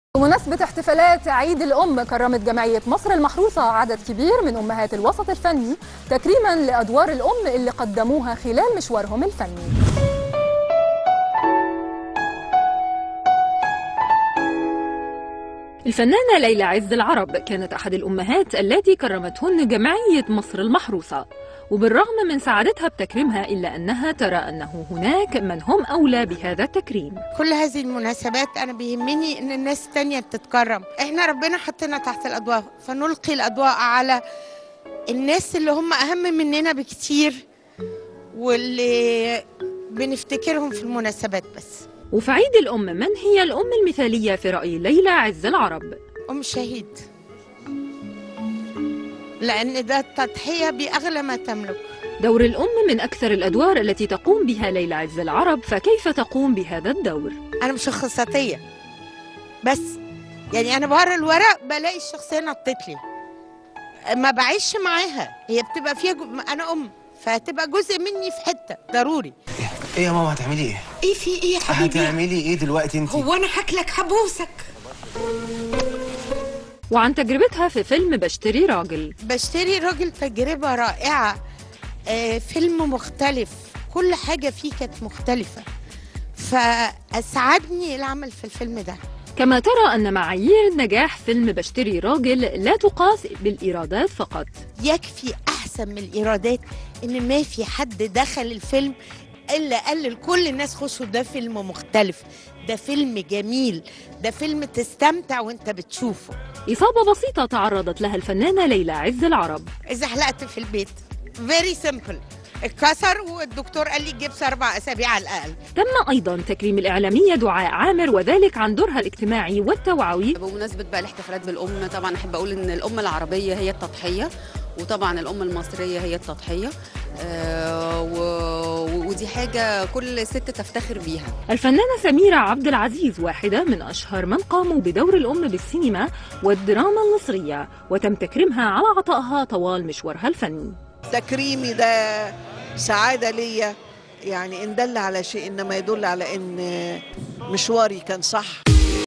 بمناسبة احتفالات عيد الأم كرمت جمعية مصر المحروسة عدد كبير من أمهات الوسط الفني تكريما لأدوار الأم اللي قدموها خلال مشوارهم الفني. الفنانة ليلى عز العرب كانت أحد الأمهات التي كرمتهن جمعية مصر المحروسة، وبالرغم من سعادتها بتكريمها إلا أنها ترى أنه هناك من هم أولى بهذا التكريم. كل هذه المناسبات أنا بيهمني أن الناس التانية بتتكرم. إحنا ربنا حطنا تحت الأضواء، فنلقي الأضواء على الناس اللي هم أهم مننا بكتير واللي بنفتكرهم في المناسبات بس. وفي عيد الأم، من هي الأم المثالية في رأي ليلى عز العرب؟ أم شهيد، لأن ده التضحية بأغلى ما تملك. دور الأم من أكثر الأدوار التي تقوم بها ليلى عز العرب، فكيف تقوم بهذا الدور؟ أنا مش شخصيتية، بس يعني أنا بقرا الورق بلاقي الشخصية نطت لي، ما بعيش معاها، هي بتبقى فيها أنا أم، فهتبقى جزء مني في حتة ضروري. ايه يا ماما هتعملي ايه؟ ايه في ايه يا حبيبي؟ هتعملي ايه دلوقتي انت؟ هو انا هاكلك هبوسك. وعن تجربتها في فيلم بشتري راجل. بشتري راجل تجربة رائعة، فيلم مختلف، كل حاجة فيه كانت مختلفة، فأسعدني العمل في الفيلم ده. كما ترى أن معايير نجاح فيلم بشتري راجل لا تقاس بالإيرادات فقط. يكفي أحسن من الإيرادات إن ما في حد دخل الفيلم إلا قال لكل الناس خشوا، ده فيلم مختلف، ده فيلم جميل، ده فيلم تستمتع وانت بتشوفه. إصابة بسيطة تعرضت لها الفنانة ليلى عز العرب. إذا حلقت في البيت very simple، اتكسر والدكتور قال لي جبس 4 أسابيع على الأقل. تم أيضا تكريم الإعلامية دعاء عامر، وذلك عن دورها الاجتماعي والتوعوي. بمناسبة بقى الاحتفالات بالأم، طبعا أحب أقول إن الأم العربية هي التضحية، وطبعا الأم المصرية هي التضحية، ودي حاجة كل ست تفتخر بيها. الفنانة سميرة عبد العزيز واحدة من أشهر من قاموا بدور الأم بالسينما والدراما المصرية، وتم تكريمها على عطائها طوال مشوارها الفني. تكريمي ده سعادة ليا، يعني إن دل على شيء إنما يدل على إن مشواري كان صح.